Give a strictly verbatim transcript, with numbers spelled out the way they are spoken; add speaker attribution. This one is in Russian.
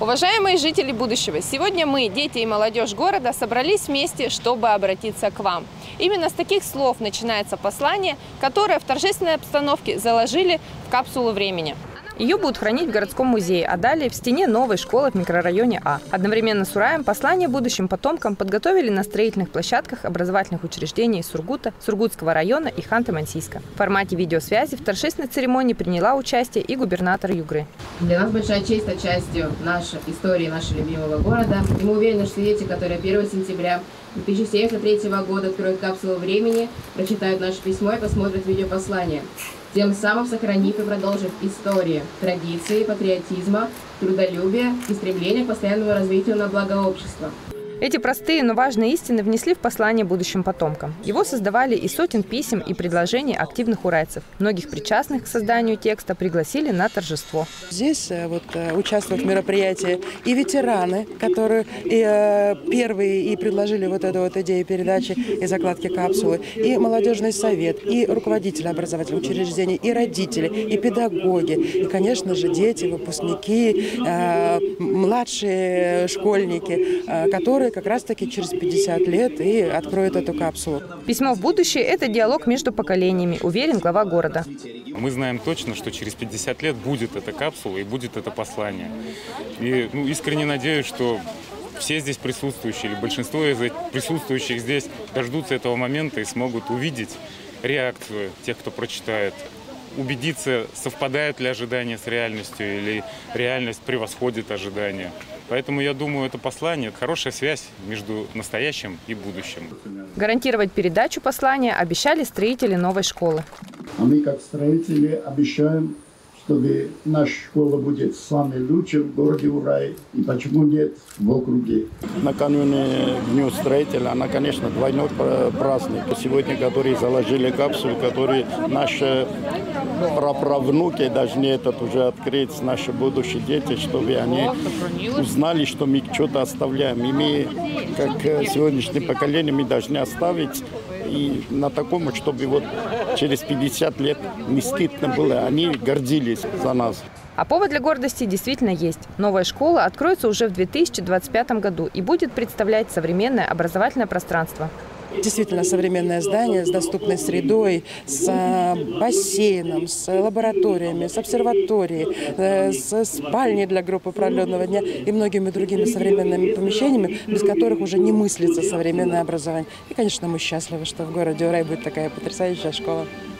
Speaker 1: Уважаемые жители будущего, сегодня мы, дети и молодежь города, собрались вместе, чтобы обратиться к вам. Именно с таких слов начинается послание, которое в торжественной обстановке заложили в капсулу времени. Ее будут хранить в городском музее, а далее в стене новой школы в микрорайоне А. Одновременно с Ураем послание будущим потомкам подготовили на строительных площадках образовательных учреждений Сургута, Сургутского района и Ханты-Мансийска. В формате видеосвязи в торжественной церемонии приняла участие и губернатор Югры.
Speaker 2: Для нас большая честь стать частью нашей истории, нашего любимого города. И мы уверены, что дети, которые первого сентября две тысячи семьдесят третьего года откроют капсулу времени, прочитают наше письмо и посмотрят видеопослание, тем самым сохранив и продолжив истории, традиции, патриотизма, трудолюбия и стремления к постоянному развитию на благо общества.
Speaker 1: Эти простые, но важные истины внесли в послание будущим потомкам. Его создавали из сотен писем и предложений активных урайцев. Многих причастных к созданию текста пригласили на торжество.
Speaker 3: Здесь вот, участвуют в мероприятии и ветераны, которые и, э, первые и предложили вот эту вот идею передачи и закладки капсулы, и молодежный совет, и руководители образовательных учреждений, и родители, и педагоги, и, конечно же, дети, выпускники, э, младшие школьники, э, которые как раз-таки через пятьдесят лет и откроют эту капсулу.
Speaker 1: Письмо в будущее – это диалог между поколениями, уверен глава города.
Speaker 4: Мы знаем точно, что через пятьдесят лет будет эта капсула и будет это послание. И ну, искренне надеюсь, что все здесь присутствующие, или большинство из присутствующих здесь дождутся этого момента и смогут увидеть реакцию тех, кто прочитает, убедиться, совпадают ли ожидания с реальностью или реальность превосходит ожидания. Поэтому, я думаю, это послание – хорошая связь между настоящим и будущим.
Speaker 1: Гарантировать передачу послания обещали строители новой школы.
Speaker 5: А мы, как строители, обещаем, чтобы наша школа будет самой лучшей в городе Урай. И почему нет в округе.
Speaker 6: Накануне Дню строителя, она, конечно, двойной праздник. Сегодня, которые заложили капсулу, которые наши праправнуки должны этот уже открыть, наши будущие дети, чтобы они узнали, что мы что-то оставляем. И мы, как сегодняшнее поколение, мы должны оставить и на таком, чтобы вот через пятьдесят лет не стыдно было, они гордились за нас.
Speaker 1: А повод для гордости действительно есть. Новая школа откроется уже в две тысячи двадцать пятом году и будет представлять современное образовательное пространство.
Speaker 3: Действительно современное здание с доступной средой, с бассейном, с лабораториями, с обсерваторией, с спальней для группы продленного дня и многими другими современными помещениями, без которых уже не мыслится современное образование. И, конечно, мы счастливы, что в городе Урай будет такая потрясающая школа.